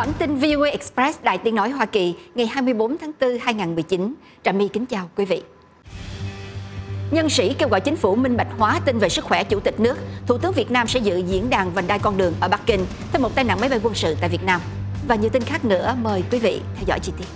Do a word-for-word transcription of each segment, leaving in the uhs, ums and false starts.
Bản tin vê o a Express Đài Tiếng nói Hoa Kỳ ngày hai mươi bốn tháng tư năm hai nghìn không trăm mười chín. Trà My kính chào quý vị. Nhân sĩ kêu gọi chính phủ minh bạch hóa tin về sức khỏe chủ tịch nước. Thủ tướng Việt Nam sẽ dự diễn đàn vành đai con đường ở Bắc Kinh thêm một tai nạn máy bay quân sự tại Việt Nam. Và nhiều tin khác nữa, mời quý vị theo dõi chi tiết.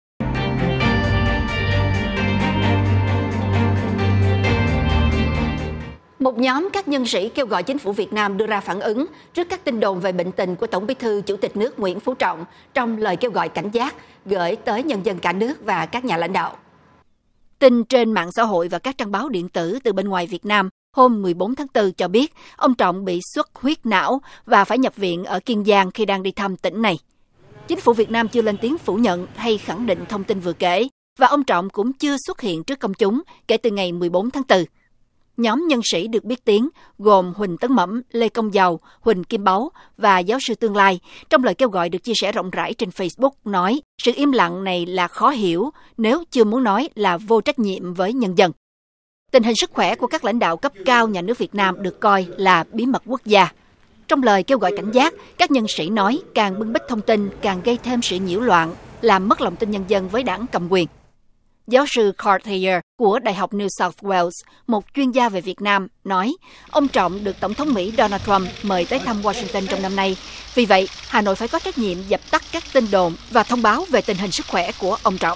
Một nhóm các nhân sĩ kêu gọi chính phủ Việt Nam đưa ra phản ứng trước các tin đồn về bệnh tình của Tổng Bí thư Chủ tịch nước Nguyễn Phú Trọng trong lời kêu gọi cảnh giác gửi tới nhân dân cả nước và các nhà lãnh đạo. Tin trên mạng xã hội và các trang báo điện tử từ bên ngoài Việt Nam hôm mười bốn tháng tư cho biết ông Trọng bị xuất huyết não và phải nhập viện ở Kiên Giang khi đang đi thăm tỉnh này. Chính phủ Việt Nam chưa lên tiếng phủ nhận hay khẳng định thông tin vừa kể, và ông Trọng cũng chưa xuất hiện trước công chúng kể từ ngày mười bốn tháng tư. Nhóm nhân sĩ được biết tiếng gồm Huỳnh Tấn Mẩm, Lê Công Giàu, Huỳnh Kim Báu và giáo sư Tương Lai, trong lời kêu gọi được chia sẻ rộng rãi trên Facebook, nói sự im lặng này là khó hiểu, nếu chưa muốn nói là vô trách nhiệm với nhân dân. Tình hình sức khỏe của các lãnh đạo cấp cao nhà nước Việt Nam được coi là bí mật quốc gia. Trong lời kêu gọi cảnh giác, các nhân sĩ nói càng bưng bít thông tin càng gây thêm sự nhiễu loạn, làm mất lòng tin nhân dân với đảng cầm quyền. Giáo sư Carl Thayer của Đại học New South Wales, một chuyên gia về Việt Nam, nói ông Trọng được Tổng thống Mỹ Donald Trump mời tới thăm Washington trong năm nay. Vì vậy, Hà Nội phải có trách nhiệm dập tắt các tin đồn và thông báo về tình hình sức khỏe của ông Trọng.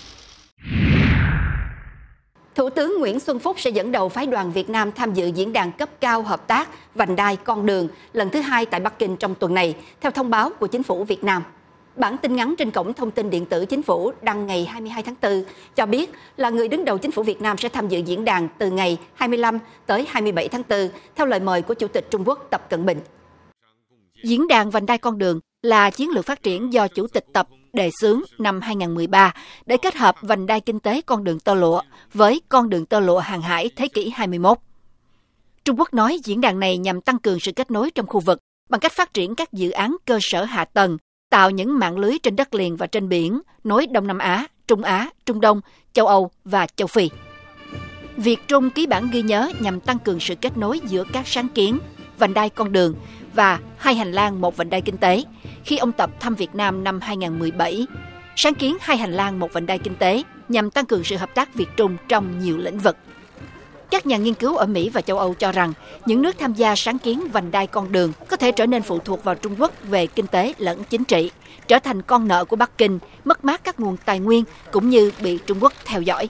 Thủ tướng Nguyễn Xuân Phúc sẽ dẫn đầu phái đoàn Việt Nam tham dự diễn đàn cấp cao hợp tác vành đai con đường lần thứ hai tại Bắc Kinh trong tuần này, theo thông báo của chính phủ Việt Nam. Bản tin ngắn trên cổng thông tin điện tử chính phủ đăng ngày hai mươi hai tháng tư cho biết là người đứng đầu chính phủ Việt Nam sẽ tham dự diễn đàn từ ngày hai mươi lăm tới hai mươi bảy tháng tư theo lời mời của Chủ tịch Trung Quốc Tập Cận Bình. Diễn đàn vành đai con đường là chiến lược phát triển do Chủ tịch Tập đề xướng năm hai nghìn không trăm mười ba để kết hợp vành đai kinh tế con đường tơ lụa với con đường tơ lụa hàng hải thế kỷ hai mươi mốt. Trung Quốc nói diễn đàn này nhằm tăng cường sự kết nối trong khu vực bằng cách phát triển các dự án cơ sở hạ tầng, tạo những mạng lưới trên đất liền và trên biển, nối Đông Nam Á, Trung Á, Trung Đông, châu Âu và châu Phi. Việt Trung ký bản ghi nhớ nhằm tăng cường sự kết nối giữa các sáng kiến, vành đai con đường và hai hành lang một vành đai kinh tế. Khi ông Tập thăm Việt Nam năm hai nghìn không trăm mười bảy, sáng kiến hai hành lang một vành đai kinh tế nhằm tăng cường sự hợp tác Việt Trung trong nhiều lĩnh vực. Các nhà nghiên cứu ở Mỹ và châu Âu cho rằng những nước tham gia sáng kiến vành đai con đường có thể trở nên phụ thuộc vào Trung Quốc về kinh tế lẫn chính trị, trở thành con nợ của Bắc Kinh, mất mát các nguồn tài nguyên cũng như bị Trung Quốc theo dõi.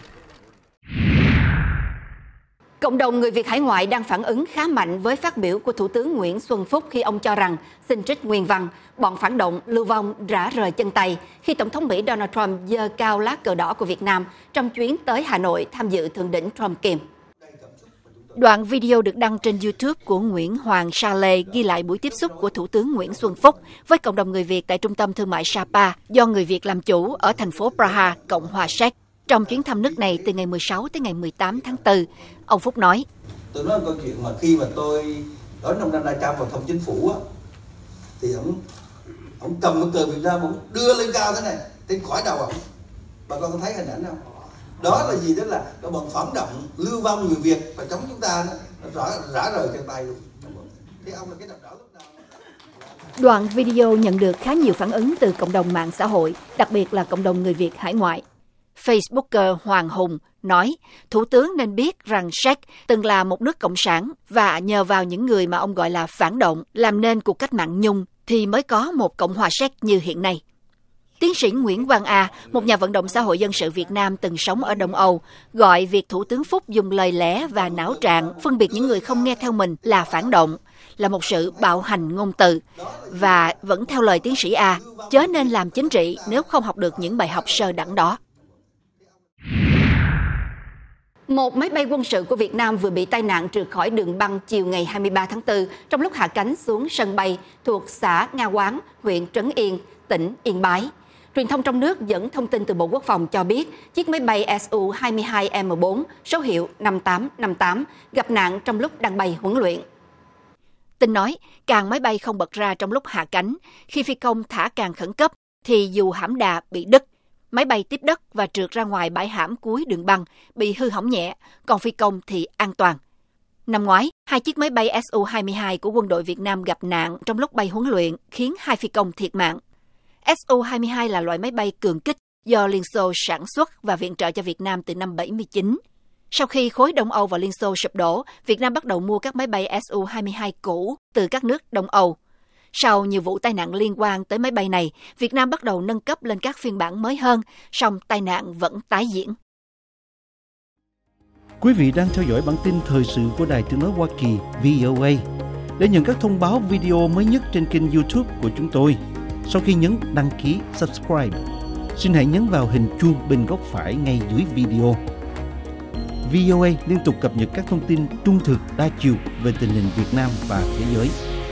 Cộng đồng người Việt hải ngoại đang phản ứng khá mạnh với phát biểu của Thủ tướng Nguyễn Xuân Phúc khi ông cho rằng, xin trích nguyên văn, bọn phản động lưu vong rã rời chân tay khi Tổng thống Mỹ Donald Trump giơ cao lá cờ đỏ của Việt Nam trong chuyến tới Hà Nội tham dự thượng đỉnh Trump-Kim. Đoạn video được đăng trên YouTube của Nguyễn Hoàng Sa Lê ghi lại buổi tiếp xúc của Thủ tướng Nguyễn Xuân Phúc với cộng đồng người Việt tại trung tâm thương mại Sapa do người Việt làm chủ ở thành phố Praha, Cộng hòa Séc. Trong chuyến thăm nước này từ ngày mười sáu tới ngày mười tám tháng tư, ông Phúc nói: Tôi nói câu chuyện mà khi mà tôi đón ông Donald Trump vào thăm chính phủ á, thì ông ông cầm cái cờ Việt Nam, ông đưa lên cao thế này, trên khỏi đầu ông. Bà con có thấy hình ảnh không? Đó là gì? Đó là cái bọn phản động lưu vong người Việt và chống chúng ta đó, nó rõ rã rời chân tay luôn. Thế ông là cái đập đỏ lúc nào? Đoạn video nhận được khá nhiều phản ứng từ cộng đồng mạng xã hội, đặc biệt là cộng đồng người Việt hải ngoại. Facebooker Hoàng Hùng nói, Thủ tướng nên biết rằng Séc từng là một nước cộng sản và nhờ vào những người mà ông gọi là phản động làm nên cuộc cách mạng Nhung thì mới có một Cộng hòa Séc như hiện nay. Tiến sĩ Nguyễn Quang A, một nhà vận động xã hội dân sự Việt Nam từng sống ở Đông Âu, gọi việc Thủ tướng Phúc dùng lời lẽ và não trạng phân biệt những người không nghe theo mình là phản động, là một sự bạo hành ngôn từ. Và vẫn theo lời tiến sĩ A, chớ nên làm chính trị nếu không học được những bài học sơ đẳng đó. Một máy bay quân sự của Việt Nam vừa bị tai nạn trượt khỏi đường băng chiều ngày hai mươi ba tháng tư trong lúc hạ cánh xuống sân bay thuộc xã Nga Quán, huyện Trấn Yên, tỉnh Yên Bái. Truyền thông trong nước dẫn thông tin từ Bộ Quốc phòng cho biết chiếc máy bay S U hai mươi hai M bốn số hiệu năm tám năm tám gặp nạn trong lúc đang bay huấn luyện. Tin nói, càng máy bay không bật ra trong lúc hạ cánh, khi phi công thả càng khẩn cấp thì dù hãm đà bị đứt. Máy bay tiếp đất và trượt ra ngoài bãi hãm cuối đường băng, bị hư hỏng nhẹ, còn phi công thì an toàn. Năm ngoái, hai chiếc máy bay S U hai mươi hai của quân đội Việt Nam gặp nạn trong lúc bay huấn luyện, khiến hai phi công thiệt mạng. S U hai mươi hai là loại máy bay cường kích do Liên Xô sản xuất và viện trợ cho Việt Nam từ năm bảy mươi chín. Sau khi khối Đông Âu và Liên Xô sụp đổ, Việt Nam bắt đầu mua các máy bay S U hai mươi hai cũ từ các nước Đông Âu. Sau nhiều vụ tai nạn liên quan tới máy bay này, Việt Nam bắt đầu nâng cấp lên các phiên bản mới hơn, song tai nạn vẫn tái diễn. Quý vị đang theo dõi bản tin thời sự của Đài Tiếng nói Hoa Kỳ V O A. Để nhận các thông báo video mới nhất trên kênh YouTube của chúng tôi, sau khi nhấn đăng ký subscribe, xin hãy nhấn vào hình chuông bên góc phải ngay dưới video. V O A liên tục cập nhật các thông tin trung thực, đa chiều về tình hình Việt Nam và thế giới.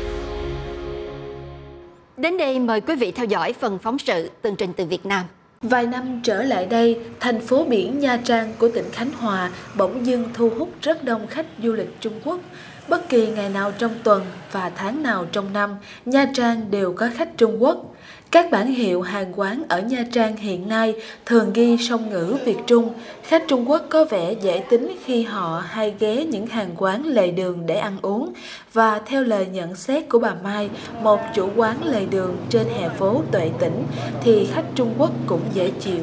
Đến đây mời quý vị theo dõi phần phóng sự tường trình từ Việt Nam. Vài năm trở lại đây, thành phố biển Nha Trang của tỉnh Khánh Hòa bỗng dưng thu hút rất đông khách du lịch Trung Quốc. Bất kỳ ngày nào trong tuần và tháng nào trong năm, Nha Trang đều có khách Trung Quốc. Các bản hiệu hàng quán ở Nha Trang hiện nay thường ghi song ngữ Việt Trung. Khách Trung Quốc có vẻ dễ tính khi họ hay ghé những hàng quán lề đường để ăn uống. Và theo lời nhận xét của bà Mai, một chủ quán lề đường trên hè phố Tuệ Tĩnh, thì khách Trung Quốc cũng dễ chịu.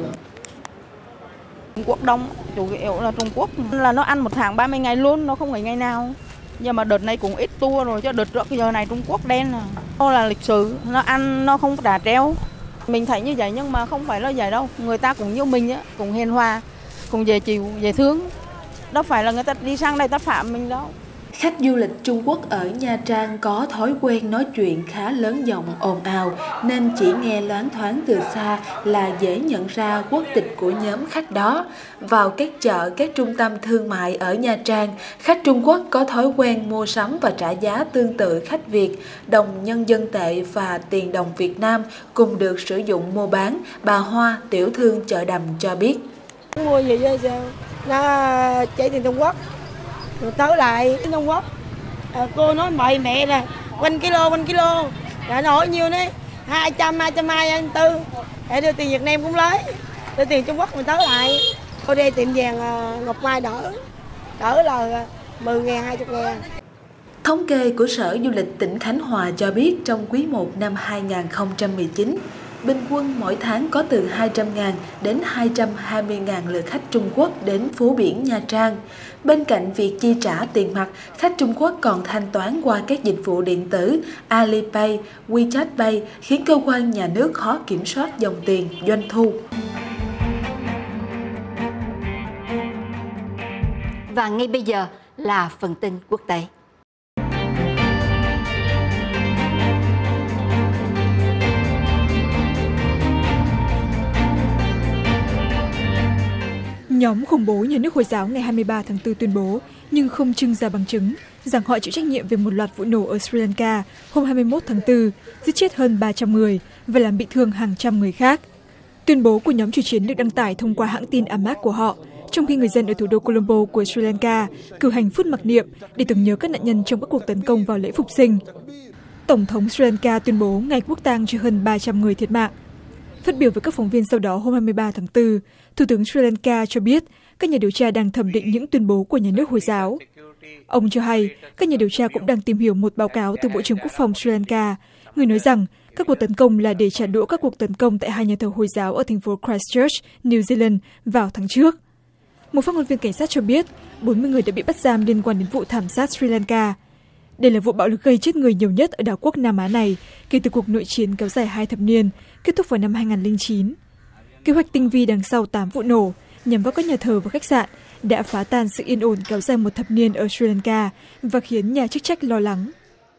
Trung Quốc đông, chủ yếu là Trung Quốc là nó ăn một tháng ba mươi ngày luôn, nó không phải ngày nào. Nhưng mà đợt này cũng ít tour rồi, chứ đợt trước giờ này Trung Quốc đen à. Nó là lịch sử, nó ăn nó không trả treo. Mình thấy như vậy nhưng mà không phải là vậy đâu. Người ta cũng như mình á, cũng hiền hòa, cũng dễ chịu, dễ thương. Đâu phải là người ta đi sang đây ta phạm mình đâu. Khách du lịch Trung Quốc ở Nha Trang có thói quen nói chuyện khá lớn giọng ồn ào, nên chỉ nghe loáng thoáng từ xa là dễ nhận ra quốc tịch của nhóm khách đó. Vào các chợ, các trung tâm thương mại ở Nha Trang, khách Trung Quốc có thói quen mua sắm và trả giá tương tự khách Việt. Đồng nhân dân tệ và tiền đồng Việt Nam cùng được sử dụng mua bán, bà Hoa, tiểu thương chợ Đầm cho biết. Mua gì vậy sao? Nó chạy tiền Trung Quốc. Rồi tới lại Trung Quốc, à, cô nói mời mẹ nè, quanh kilo quanh kilo, đã nói nhiêu đấy, hai trăm hai trăm hai anh tư, để đưa tiền Việt Nam cũng lấy, đưa tiền Trung Quốc mình tới lại, cô đi tiệm vàng à, Ngọc Mai đỡ, đỡ là mười ngàn hai mươi ngàn. Thống kê của Sở Du lịch tỉnh Khánh Hòa cho biết trong quý một năm hai nghìn không trăm mười chín, bình quân mỗi tháng có từ hai trăm nghìn đến hai trăm hai mươi nghìn lượt khách Trung Quốc đến phố biển Nha Trang. Bên cạnh việc chi trả tiền mặt, khách Trung Quốc còn thanh toán qua các dịch vụ điện tử Alipay, WeChat Pay, khiến cơ quan nhà nước khó kiểm soát dòng tiền, doanh thu. Và ngay bây giờ là phần tin quốc tế. Nhóm khủng bố nhà nước Hồi giáo ngày hai mươi ba tháng tư tuyên bố, nhưng không trưng ra bằng chứng, rằng họ chịu trách nhiệm về một loạt vụ nổ ở Sri Lanka hôm hai mươi mốt tháng tư, giết chết hơn ba trăm người và làm bị thương hàng trăm người khác. Tuyên bố của nhóm chủ chiến được đăng tải thông qua hãng tin Amaq của họ, trong khi người dân ở thủ đô Colombo của Sri Lanka cử hành phút mặc niệm để tưởng nhớ các nạn nhân trong các cuộc tấn công vào lễ phục sinh. Tổng thống Sri Lanka tuyên bố ngày quốc tang cho hơn ba trăm người thiệt mạng. Phát biểu với các phóng viên sau đó hôm hai mươi ba tháng tư, Thủ tướng Sri Lanka cho biết các nhà điều tra đang thẩm định những tuyên bố của nhà nước Hồi giáo. Ông cho hay các nhà điều tra cũng đang tìm hiểu một báo cáo từ Bộ trưởng Quốc phòng Sri Lanka, người nói rằng các cuộc tấn công là để trả đũa các cuộc tấn công tại hai nhà thờ Hồi giáo ở thành phố Christchurch, New Zealand vào tháng trước. Một phát ngôn viên cảnh sát cho biết bốn mươi người đã bị bắt giam liên quan đến vụ thảm sát Sri Lanka. Đây là vụ bạo lực gây chết người nhiều nhất ở đảo quốc Nam Á này kể từ cuộc nội chiến kéo dài hai thập niên, kết thúc vào năm hai nghìn không trăm lẻ chín. Kế hoạch tinh vi đằng sau tám vụ nổ nhằm vào các nhà thờ và khách sạn đã phá tan sự yên ổn kéo dài một thập niên ở Sri Lanka và khiến nhà chức trách lo lắng.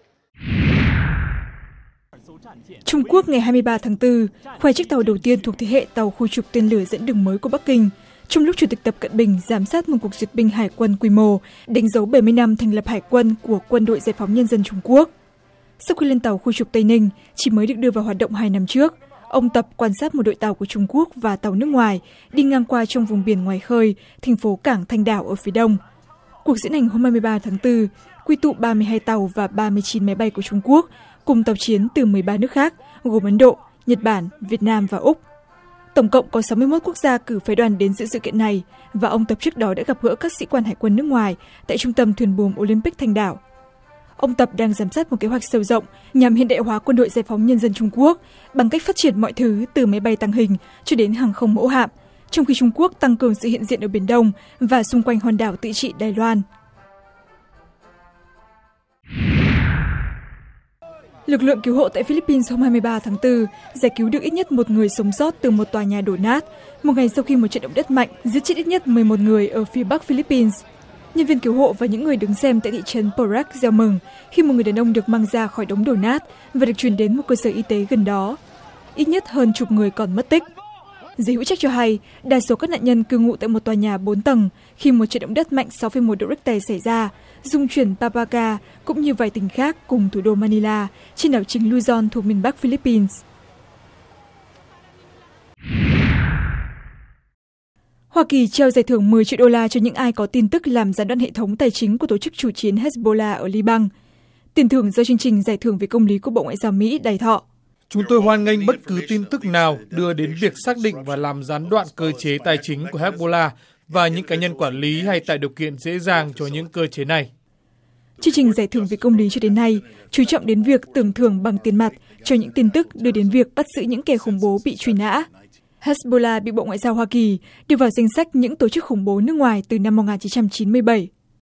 Trung Quốc ngày hai mươi ba tháng tư khoe chiếc tàu đầu tiên thuộc thế hệ tàu khu trục tên lửa dẫn đường mới của Bắc Kinh, trong lúc Chủ tịch Tập Cận Bình giám sát một cuộc duyệt binh hải quân quy mô đánh dấu bảy mươi năm thành lập hải quân của Quân đội Giải phóng Nhân dân Trung Quốc. Sau khi lên tàu khu trục Tây Ninh chỉ mới được đưa vào hoạt động hai năm trước, ông Tập quan sát một đội tàu của Trung Quốc và tàu nước ngoài đi ngang qua trong vùng biển ngoài khơi, thành phố Cảng Thanh Đảo ở phía đông. Cuộc diễn hành hôm hai mươi ba tháng tư quy tụ ba mươi hai tàu và ba mươi chín máy bay của Trung Quốc cùng tàu chiến từ mười ba nước khác gồm Ấn Độ, Nhật Bản, Việt Nam và Úc. Tổng cộng có sáu mươi mốt quốc gia cử phái đoàn đến dự sự kiện này và ông Tập trước đó đã gặp gỡ các sĩ quan hải quân nước ngoài tại trung tâm thuyền buồm Olympic Thanh Đảo. ông Tập đang giám sát một kế hoạch sâu rộng nhằm hiện đại hóa quân đội giải phóng nhân dân Trung Quốc bằng cách phát triển mọi thứ từ máy bay tàng hình cho đến hàng không mẫu hạm, trong khi Trung Quốc tăng cường sự hiện diện ở Biển Đông và xung quanh hòn đảo tự trị Đài Loan. Lực lượng cứu hộ tại Philippines hôm hai mươi ba tháng tư giải cứu được ít nhất một người sống sót từ một tòa nhà đổ nát, một ngày sau khi một trận động đất mạnh giết chết ít nhất mười một người ở phía bắc Philippines. Nhân viên cứu hộ và những người đứng xem tại thị trấn Porac reo mừng khi một người đàn ông được mang ra khỏi đống đổ nát và được chuyển đến một cơ sở y tế gần đó. Ít nhất hơn chục người còn mất tích. Giới hữu trách cho hay, đa số các nạn nhân cư ngụ tại một tòa nhà bốn tầng khi một trận động đất mạnh sáu phẩy một độ Richter xảy ra, rung chuyển Papaca cũng như vài tỉnh khác cùng thủ đô Manila trên đảo chính Luzon thuộc miền Bắc Philippines. Hoa Kỳ trao giải thưởng mười triệu đô la cho những ai có tin tức làm gián đoạn hệ thống tài chính của tổ chức chủ chiến Hezbollah ở Liban. Tiền thưởng do chương trình giải thưởng về công lý của Bộ Ngoại giao Mỹ đài thọ. Chúng tôi hoan nghênh bất cứ tin tức nào đưa đến việc xác định và làm gián đoạn cơ chế tài chính của Hezbollah và những cá nhân quản lý hay tạo điều kiện dễ dàng cho những cơ chế này. Chương trình giải thưởng về công lý cho đến nay chú trọng đến việc tưởng thưởng bằng tiền mặt cho những tin tức đưa đến việc bắt giữ những kẻ khủng bố bị truy nã. Hezbollah bị Bộ Ngoại giao Hoa Kỳ đưa vào danh sách những tổ chức khủng bố nước ngoài từ năm một nghìn chín trăm chín mươi bảy.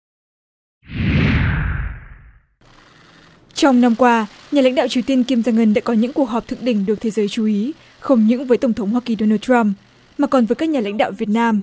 Trong năm qua, nhà lãnh đạo Triều Tiên Kim Jong-un đã có những cuộc họp thượng đỉnh được thế giới chú ý, không những với Tổng thống Hoa Kỳ Donald Trump, mà còn với các nhà lãnh đạo Việt Nam,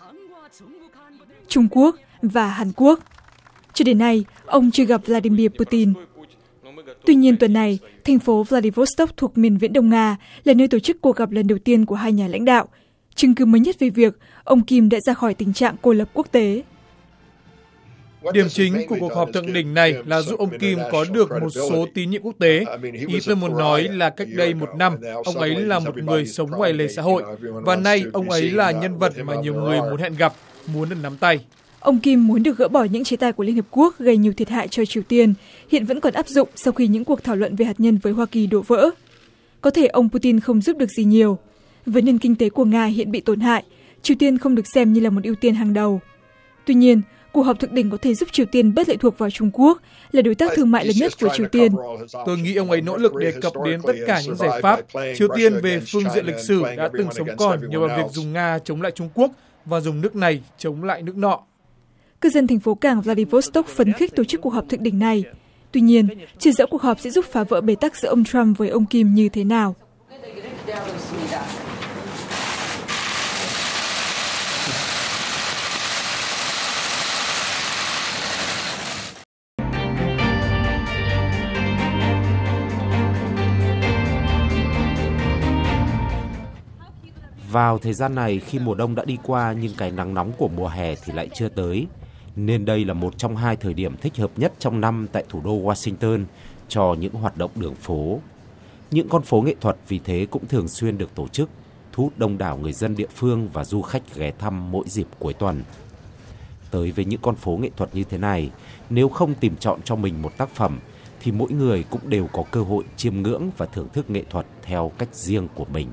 Trung Quốc và Hàn Quốc. Cho đến nay, ông chưa gặp Vladimir Putin. Tuy nhiên tuần này, thành phố Vladivostok thuộc miền Viễn Đông Nga là nơi tổ chức cuộc gặp lần đầu tiên của hai nhà lãnh đạo, chứng cứ mới nhất về việc ông Kim đã ra khỏi tình trạng cô lập quốc tế. Điểm chính của cuộc họp thượng đỉnh này là giúp ông Kim có được một số tín nhiệm quốc tế. Ý tôi muốn nói là cách đây một năm, ông ấy là một người sống ngoài lề xã hội, và nay ông ấy là nhân vật mà nhiều người muốn hẹn gặp, muốn được nắm tay. Ông Kim muốn được gỡ bỏ những chế tài của Liên Hợp Quốc gây nhiều thiệt hại cho Triều Tiên, hiện vẫn còn áp dụng sau khi những cuộc thảo luận về hạt nhân với Hoa Kỳ đổ vỡ. Có thể ông Putin không giúp được gì nhiều. Với nền kinh tế của Nga hiện bị tổn hại, Triều Tiên không được xem như là một ưu tiên hàng đầu. Tuy nhiên, cuộc họp thượng đỉnh có thể giúp Triều Tiên bớt lệ thuộc vào Trung Quốc, là đối tác thương mại lớn nhất của Triều Tiên. Tôi nghĩ ông ấy nỗ lực đề cập đến tất cả những giải pháp. Triều Tiên về phương diện lịch sử đã từng sống còn nhờ vào việc dùng Nga chống lại Trung Quốc và dùng nước này chống lại nước nọ. Cư dân thành phố cảng Vladivostok phấn khích tổ chức cuộc họp thượng đỉnh này. Tuy nhiên, chưa rõ cuộc họp sẽ giúp phá vỡ bế tắc giữa ông Trump với ông Kim như thế nào. Vào thời gian này, khi mùa đông đã đi qua nhưng cái nắng nóng của mùa hè thì lại chưa tới, nên đây là một trong hai thời điểm thích hợp nhất trong năm tại thủ đô Washington cho những hoạt động đường phố. Những con phố nghệ thuật vì thế cũng thường xuyên được tổ chức, thu hút đông đảo người dân địa phương và du khách ghé thăm mỗi dịp cuối tuần. Tới với những con phố nghệ thuật như thế này, nếu không tìm chọn cho mình một tác phẩm, thì mỗi người cũng đều có cơ hội chiêm ngưỡng và thưởng thức nghệ thuật theo cách riêng của mình.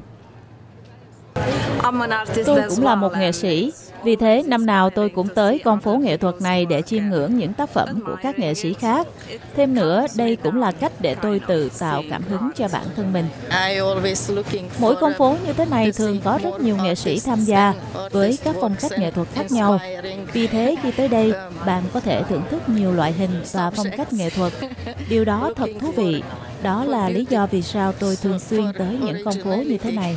Tôi cũng là một nghệ sĩ, vì thế năm nào tôi cũng tới con phố nghệ thuật này để chiêm ngưỡng những tác phẩm của các nghệ sĩ khác. Thêm nữa, đây cũng là cách để tôi tự tạo cảm hứng cho bản thân mình. Mỗi con phố như thế này thường có rất nhiều nghệ sĩ tham gia với các phong cách nghệ thuật khác nhau. Vì thế khi tới đây, bạn có thể thưởng thức nhiều loại hình và phong cách nghệ thuật. Điều đó thật thú vị. Đó là lý do vì sao tôi thường xuyên tới những con phố như thế này.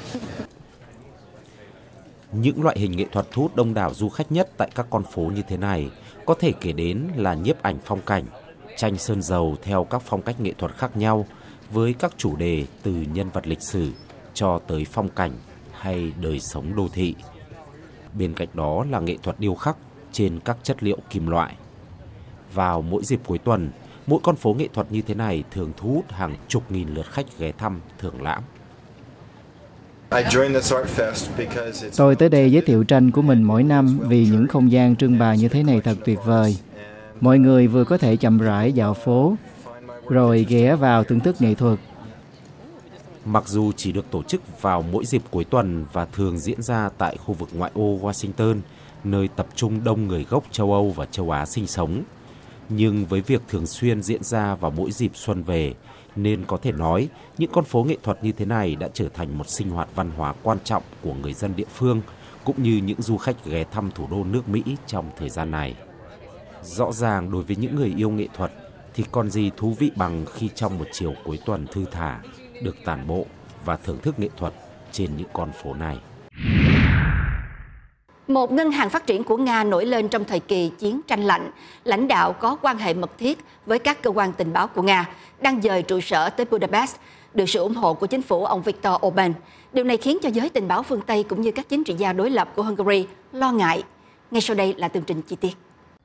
Những loại hình nghệ thuật thu hút đông đảo du khách nhất tại các con phố như thế này có thể kể đến là nhiếp ảnh phong cảnh, tranh sơn dầu theo các phong cách nghệ thuật khác nhau với các chủ đề từ nhân vật lịch sử cho tới phong cảnh hay đời sống đô thị. Bên cạnh đó là nghệ thuật điêu khắc trên các chất liệu kim loại. Vào mỗi dịp cuối tuần, mỗi con phố nghệ thuật như thế này thường thu hút hàng chục nghìn lượt khách ghé thăm thưởng lãm. Tôi tới đây giới thiệu tranh của mình mỗi năm vì những không gian trưng bày như thế này thật tuyệt vời. Mọi người vừa có thể chậm rãi dạo phố, rồi ghé vào thưởng thức nghệ thuật. Mặc dù chỉ được tổ chức vào mỗi dịp cuối tuần và thường diễn ra tại khu vực ngoại ô Washington, nơi tập trung đông người gốc châu Âu và châu Á sinh sống, Nhưng với việc thường xuyên diễn ra vào mỗi dịp xuân về, nên có thể nói những con phố nghệ thuật như thế này đã trở thành một sinh hoạt văn hóa quan trọng của người dân địa phương, cũng như những du khách ghé thăm thủ đô nước Mỹ trong thời gian này. Rõ ràng đối với những người yêu nghệ thuật thì còn gì thú vị bằng khi trong một chiều cuối tuần thư thả, được tản bộ và thưởng thức nghệ thuật trên những con phố này. Một ngân hàng phát triển của Nga nổi lên trong thời kỳ chiến tranh lạnh, lãnh đạo có quan hệ mật thiết với các cơ quan tình báo của Nga, đang dời trụ sở tới Budapest, được sự ủng hộ của chính phủ ông Viktor Orbán. Điều này khiến cho giới tình báo phương Tây cũng như các chính trị gia đối lập của Hungary lo ngại. Ngay sau đây là tường trình chi tiết.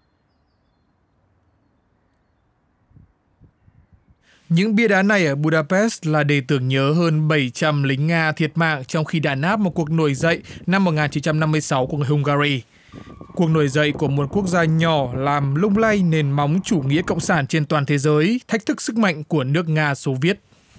Những bia đá này ở Budapest là để tưởng nhớ hơn bảy trăm lính Nga thiệt mạng trong khi đàn áp một cuộc nổi dậy năm một nghìn chín trăm năm mươi sáu của người Hungary. Cuộc nổi dậy của một quốc gia nhỏ làm lung lay nền móng chủ nghĩa cộng sản trên toàn thế giới, thách thức sức mạnh của nước Nga Xô Viết.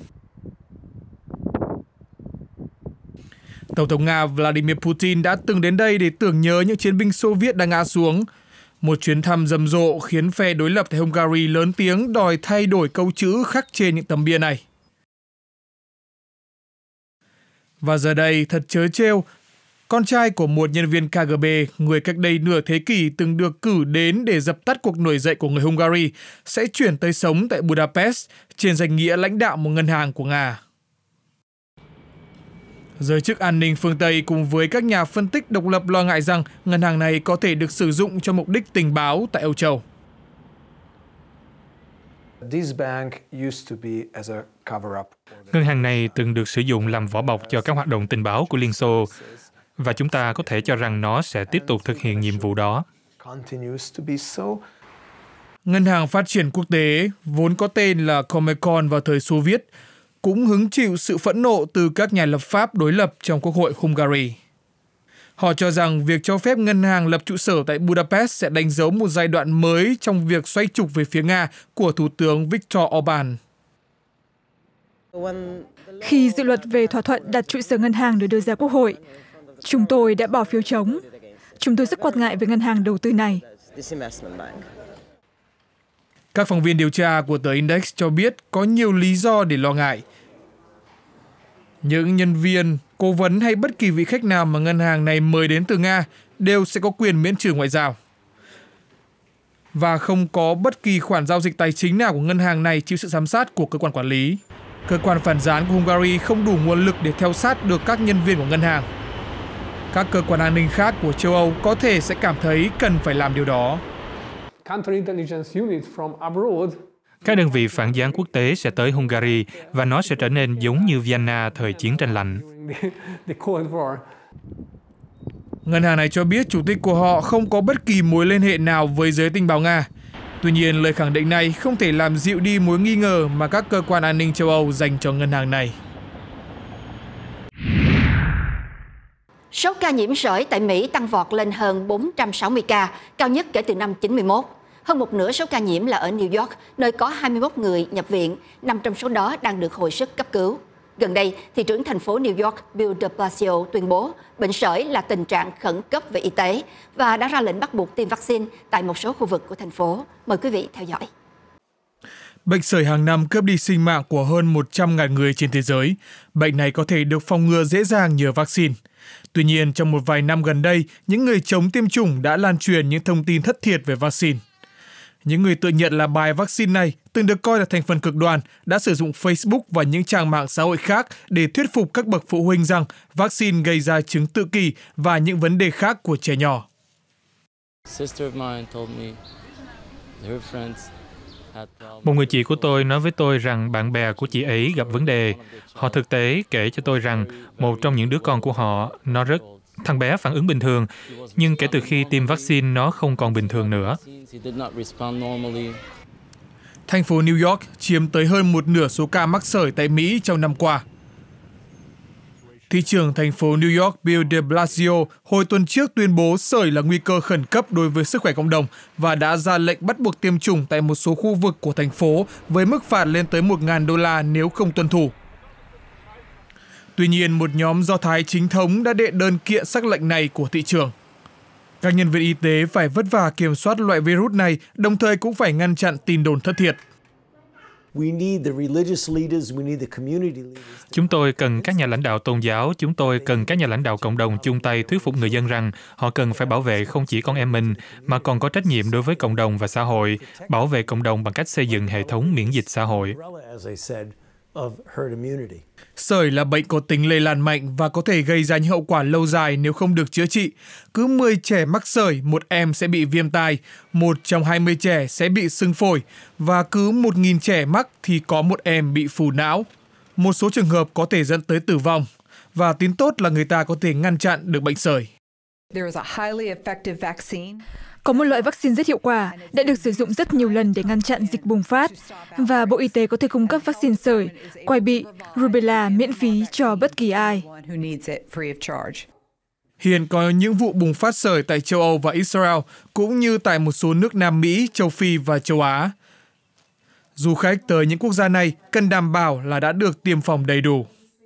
Tổng thống Nga Vladimir Putin đã từng đến đây để tưởng nhớ những chiến binh Xô Viết đã ngã xuống. Một chuyến thăm rầm rộ khiến phe đối lập tại Hungary lớn tiếng đòi thay đổi câu chữ khắc trên những tấm bia này. Và giờ đây, thật trớ trêu, con trai của một nhân viên K G B, người cách đây nửa thế kỷ từng được cử đến để dập tắt cuộc nổi dậy của người Hungary, sẽ chuyển tới sống tại Budapest trên danh nghĩa lãnh đạo một ngân hàng của Nga. Giới chức an ninh phương Tây cùng với các nhà phân tích độc lập lo ngại rằng ngân hàng này có thể được sử dụng cho mục đích tình báo tại Âu Châu. Ngân hàng này từng được sử dụng làm vỏ bọc cho các hoạt động tình báo của Liên Xô, và chúng ta có thể cho rằng nó sẽ tiếp tục thực hiện nhiệm vụ đó. Ngân hàng Phát triển Quốc tế, vốn có tên là Comecon vào thời Xô Viết, cũng hứng chịu sự phẫn nộ từ các nhà lập pháp đối lập trong Quốc hội Hungary. Họ cho rằng việc cho phép ngân hàng lập trụ sở tại Budapest sẽ đánh dấu một giai đoạn mới trong việc xoay trục về phía Nga của Thủ tướng Viktor Orbán. Khi dự luật về thỏa thuận đặt trụ sở ngân hàng được đưa ra Quốc hội, chúng tôi đã bỏ phiếu chống. Chúng tôi rất quan ngại về ngân hàng đầu tư này. Các phóng viên điều tra của tờ Index cho biết có nhiều lý do để lo ngại. Những nhân viên, cố vấn hay bất kỳ vị khách nào mà ngân hàng này mời đến từ Nga đều sẽ có quyền miễn trừ ngoại giao. Và không có bất kỳ khoản giao dịch tài chính nào của ngân hàng này chịu sự giám sát của cơ quan quản lý. Cơ quan phản gián của Hungary không đủ nguồn lực để theo sát được các nhân viên của ngân hàng. Các cơ quan an ninh khác của châu Âu có thể sẽ cảm thấy cần phải làm điều đó. Các đơn vị phản gián quốc tế sẽ tới Hungary và nó sẽ trở nên giống như Vienna thời chiến tranh lạnh. Ngân hàng này cho biết chủ tịch của họ không có bất kỳ mối liên hệ nào với giới tình báo Nga. Tuy nhiên, lời khẳng định này không thể làm dịu đi mối nghi ngờ mà các cơ quan an ninh châu Âu dành cho ngân hàng này. Số ca nhiễm sởi tại Mỹ tăng vọt lên hơn bốn trăm sáu mươi ca, cao nhất kể từ năm chín mươi mốt. Hơn một nửa số ca nhiễm là ở New York, nơi có hai mươi mốt người nhập viện, năm trong số đó đang được hồi sức cấp cứu. Gần đây, thị trưởng thành phố New York Bill de Blasio tuyên bố bệnh sởi là tình trạng khẩn cấp về y tế và đã ra lệnh bắt buộc tiêm vaccine tại một số khu vực của thành phố. Mời quý vị theo dõi. Bệnh sởi hàng năm cướp đi sinh mạng của hơn một trăm nghìn người trên thế giới. Bệnh này có thể được phòng ngừa dễ dàng nhờ vaccine. Tuy nhiên, trong một vài năm gần đây, những người chống tiêm chủng đã lan truyền những thông tin thất thiệt về vaccine. Những người tự nhận là bài vaccine này từng được coi là thành phần cực đoan đã sử dụng Facebook và những trang mạng xã hội khác để thuyết phục các bậc phụ huynh rằng vaccine gây ra chứng tự kỷ và những vấn đề khác của trẻ nhỏ. Một người chị của tôi nói với tôi rằng bạn bè của chị ấy gặp vấn đề. Họ thực tế kể cho tôi rằng một trong những đứa con của họ, nó rất... Thằng bé phản ứng bình thường, nhưng kể từ khi tiêm vaccine nó không còn bình thường nữa. Thành phố New York chiếm tới hơn một nửa số ca mắc sởi tại Mỹ trong năm qua. Thị trưởng thành phố New York Bill de Blasio hồi tuần trước tuyên bố sởi là nguy cơ khẩn cấp đối với sức khỏe cộng đồng và đã ra lệnh bắt buộc tiêm chủng tại một số khu vực của thành phố với mức phạt lên tới một nghìn đô la nếu không tuân thủ. Tuy nhiên, một nhóm Do Thái chính thống đã đệ đơn kiện sắc lệnh này của thị trưởng. Các nhân viên y tế phải vất vả kiểm soát loại virus này, đồng thời cũng phải ngăn chặn tin đồn thất thiệt. Chúng tôi cần các nhà lãnh đạo tôn giáo, chúng tôi cần các nhà lãnh đạo cộng đồng chung tay thuyết phục người dân rằng họ cần phải bảo vệ không chỉ con em mình, mà còn có trách nhiệm đối với cộng đồng và xã hội, bảo vệ cộng đồng bằng cách xây dựng hệ thống miễn dịch xã hội. Sởi là bệnh có tính lây lan mạnh và có thể gây ra những hậu quả lâu dài nếu không được chữa trị. Cứ mười trẻ mắc sởi, một em sẽ bị viêm tai, một trong hai mươi trẻ sẽ bị sưng phổi, và cứ một nghìn trẻ mắc thì có một em bị phù não. Một số trường hợp có thể dẫn tới tử vong, và tin tốt là người ta có thể ngăn chặn được bệnh sởi. Có một loại vaccine rất hiệu quả, đã được sử dụng rất nhiều lần để ngăn chặn dịch bùng phát, và Bộ Y tế có thể cung cấp vaccine sởi, quai bị, rubella miễn phí cho bất kỳ ai. Hiện có những vụ bùng phát sởi tại châu Âu và Israel, cũng như tại một số nước Nam Mỹ, châu Phi và châu Á. Du khách tới những quốc gia này cần đảm bảo là đã được tiêm phòng đầy đủ.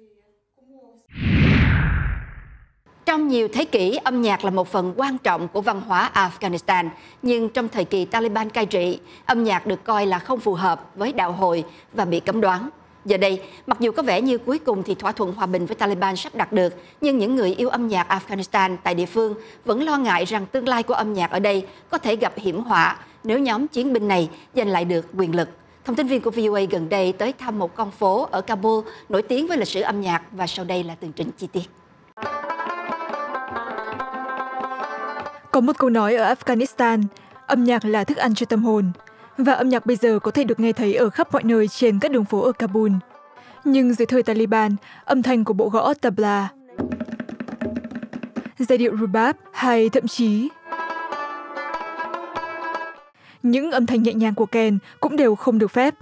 Trong nhiều thế kỷ, âm nhạc là một phần quan trọng của văn hóa Afghanistan, nhưng trong thời kỳ Taliban cai trị, âm nhạc được coi là không phù hợp với đạo hồi và bị cấm đoán. Giờ đây, mặc dù có vẻ như cuối cùng thì thỏa thuận hòa bình với Taliban sắp đạt được, nhưng những người yêu âm nhạc Afghanistan tại địa phương vẫn lo ngại rằng tương lai của âm nhạc ở đây có thể gặp hiểm họa nếu nhóm chiến binh này giành lại được quyền lực. Thông tin viên của vê o a gần đây tới thăm một con phố ở Kabul nổi tiếng với lịch sử âm nhạc, và sau đây là tường trình chi tiết. Có một câu nói ở Afghanistan, âm nhạc là thức ăn cho tâm hồn, và âm nhạc bây giờ có thể được nghe thấy ở khắp mọi nơi trên các đường phố ở Kabul. Nhưng dưới thời Taliban, âm thanh của bộ gõ tabla, giai điệu rubab hay thậm chí những âm thanh nhẹ nhàng của kèn cũng đều không được phép.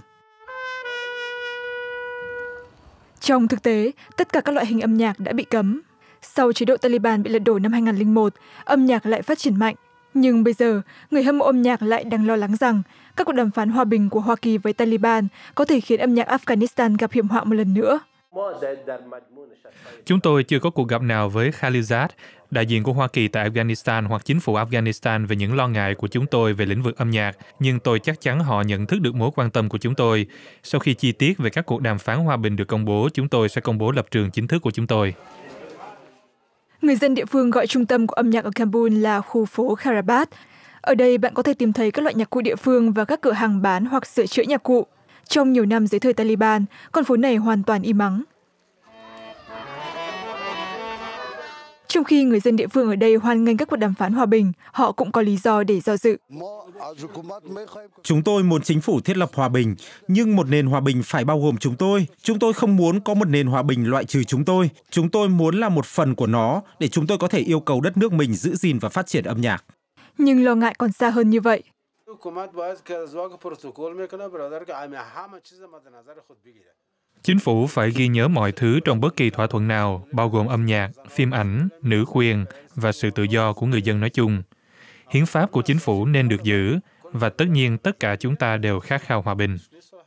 Trong thực tế, tất cả các loại hình âm nhạc đã bị cấm. Sau chế độ Taliban bị lật đổ năm hai nghìn không trăm lẻ một, âm nhạc lại phát triển mạnh. Nhưng bây giờ, người hâm mộ âm nhạc lại đang lo lắng rằng các cuộc đàm phán hòa bình của Hoa Kỳ với Taliban có thể khiến âm nhạc Afghanistan gặp hiểm họa một lần nữa. Chúng tôi chưa có cuộc gặp nào với Khalilzad, đại diện của Hoa Kỳ tại Afghanistan hoặc chính phủ Afghanistan về những lo ngại của chúng tôi về lĩnh vực âm nhạc, nhưng tôi chắc chắn họ nhận thức được mối quan tâm của chúng tôi. Sau khi chi tiết về các cuộc đàm phán hòa bình được công bố, chúng tôi sẽ công bố lập trường chính thức của chúng tôi. Người dân địa phương gọi trung tâm của âm nhạc ở Kabul là khu phố Kharabat. Ở đây bạn có thể tìm thấy các loại nhạc cụ địa phương và các cửa hàng bán hoặc sửa chữa nhạc cụ. Trong nhiều năm dưới thời Taliban, con phố này hoàn toàn im ắng. Trong khi người dân địa phương ở đây hoan nghênh các cuộc đàm phán hòa bình, họ cũng có lý do để do dự. Chúng tôi muốn chính phủ thiết lập hòa bình, nhưng một nền hòa bình phải bao gồm chúng tôi. Chúng tôi không muốn có một nền hòa bình loại trừ chúng tôi. Chúng tôi muốn là một phần của nó để chúng tôi có thể yêu cầu đất nước mình giữ gìn và phát triển âm nhạc. Nhưng lo ngại còn xa hơn như vậy. Chính phủ phải ghi nhớ mọi thứ trong bất kỳ thỏa thuận nào, bao gồm âm nhạc, phim ảnh, nữ quyền và sự tự do của người dân nói chung. Hiến pháp của chính phủ nên được giữ, và tất nhiên tất cả chúng ta đều khát khao hòa bình.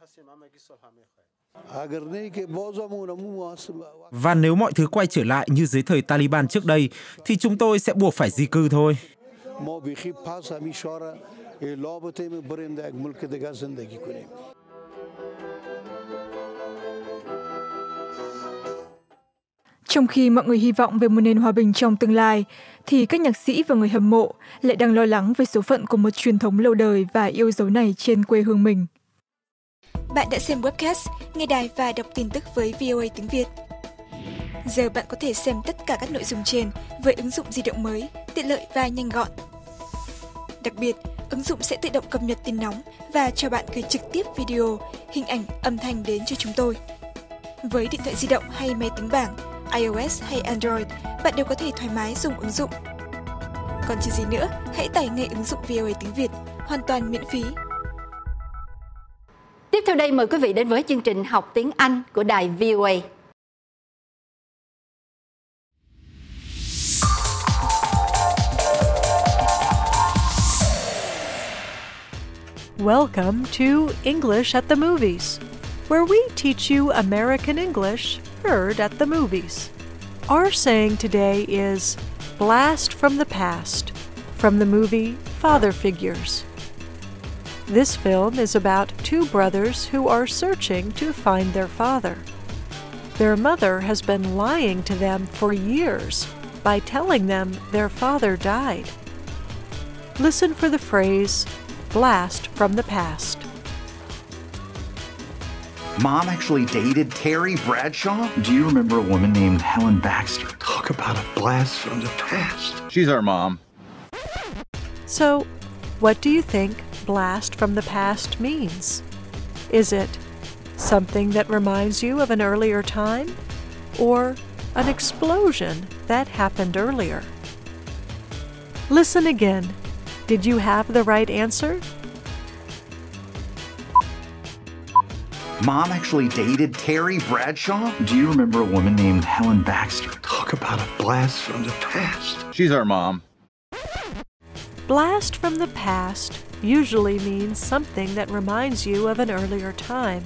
Và nếu mọi thứ quay trở lại như dưới thời Taliban trước đây, thì chúng tôi sẽ buộc phải di cư thôi. Trong khi mọi người hy vọng về một nền hòa bình trong tương lai, thì các nhạc sĩ và người hâm mộ lại đang lo lắng về số phận của một truyền thống lâu đời và yêu dấu này trên quê hương mình. Bạn đã xem webcast, nghe đài và đọc tin tức với vê o a tiếng Việt. Giờ bạn có thể xem tất cả các nội dung trên với ứng dụng di động mới, tiện lợi và nhanh gọn. Đặc biệt, ứng dụng sẽ tự động cập nhật tin nóng và cho bạn gửi trực tiếp video, hình ảnh, âm thanh đến cho chúng tôi. Với điện thoại di động hay máy tính bảng, iOS hay Android, bạn đều có thể thoải mái dùng ứng dụng. Còn chờ gì nữa, hãy tải ngay ứng dụng vê o a tiếng Việt, hoàn toàn miễn phí. Tiếp theo đây mời quý vị đến với chương trình học tiếng Anh của đài vê o a. Welcome to English at the Movies, where we teach you American English heard at the movies. Our saying today is blast from the past, from the movie Father Figures. This film is about two brothers who are searching to find their father. Their mother has been lying to them for years by telling them their father died. Listen for the phrase, blast from the past. Mom actually dated Terry Bradshaw? Do you remember a woman named Helen Baxter? Talk about a blast from the past. She's our mom. So, what do you think blast from the past means? Is it something that reminds you of an earlier time? Or an explosion that happened earlier? Listen again. Did you have the right answer? Mom actually dated Terry Bradshaw? Do you remember a woman named Helen Baxter? Talk about a blast from the past. She's our mom. Blast from the past usually means something that reminds you of an earlier time.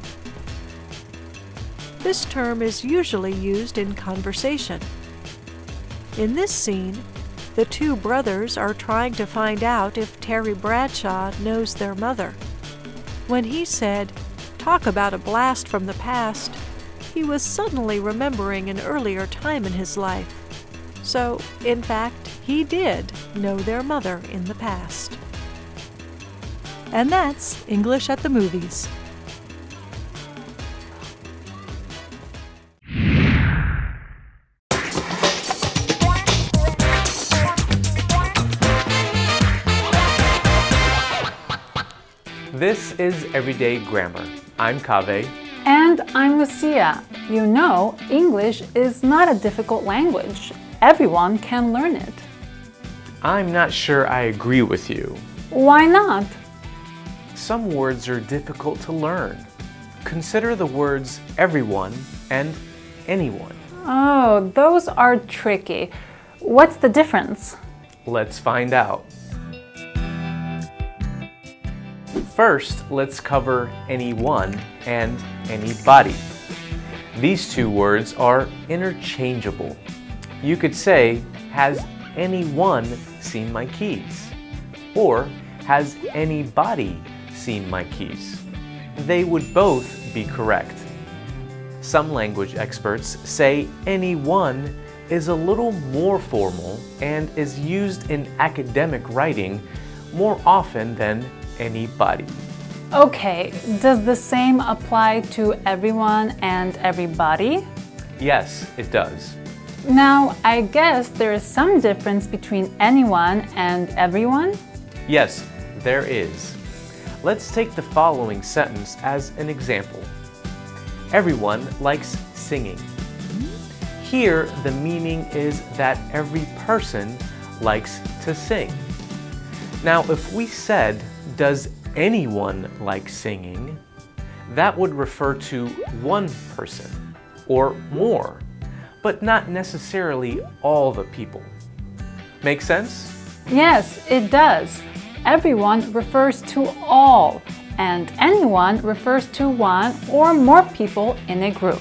This term is usually used in conversation. In this scene, the two brothers are trying to find out if Terry Bradshaw knows their mother. When he said, "Talk about a blast from the past," he was suddenly remembering an earlier time in his life. So, in fact, he did know their mother in the past. And that's English at the Movies. This is Everyday Grammar. I'm Kaveh. And I'm Lucia. You know, English is not a difficult language. Everyone can learn it. I'm not sure I agree with you. Why not? Some words are difficult to learn. Consider the words everyone and anyone. Oh, those are tricky. What's the difference? Let's find out. First, let's cover anyone and anybody. These two words are interchangeable. You could say, has anyone seen my keys? Or, has anybody seen my keys? They would both be correct. Some language experts say anyone is a little more formal and is used in academic writing more often than anybody. Okay, does the same apply to everyone and everybody? Yes, it does. Now, I guess there is some difference between anyone and everyone? Yes, there is. Let's take the following sentence as an example. Everyone likes singing. Here, the meaning is that every person likes to sing. Now, if we said, does anyone like singing? That would refer to one person or more, but not necessarily all the people. Make sense? Yes, it does. Everyone refers to all, and anyone refers to one or more people in a group.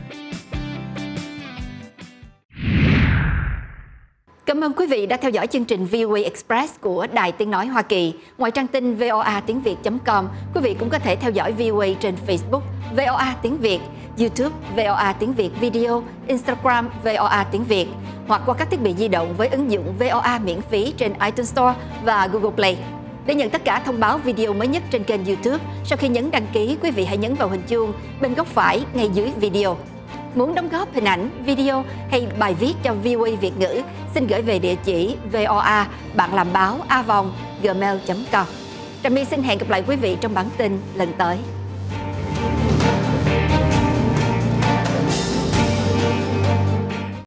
Cảm ơn quý vị đã theo dõi chương trình vê o a Express của Đài Tiếng Nói Hoa Kỳ. Ngoài trang tin v o a tiếng việt chấm com, quý vị cũng có thể theo dõi vê o a trên Facebook, vê o a tiếng Việt, YouTube, vê o a tiếng Việt Video, Instagram, vê o a tiếng Việt, hoặc qua các thiết bị di động với ứng dụng vê o a miễn phí trên iTunes Store và Google Play. Để nhận tất cả thông báo video mới nhất trên kênh YouTube, sau khi nhấn đăng ký, quý vị hãy nhấn vào hình chuông bên góc phải ngay dưới video. Muốn đóng góp hình ảnh, video hay bài viết cho vê o a Việt ngữ, xin gửi về địa chỉ voa bạn làm báo a vòng gmail chấm com. Trà My xin hẹn gặp lại quý vị trong bản tin lần tới.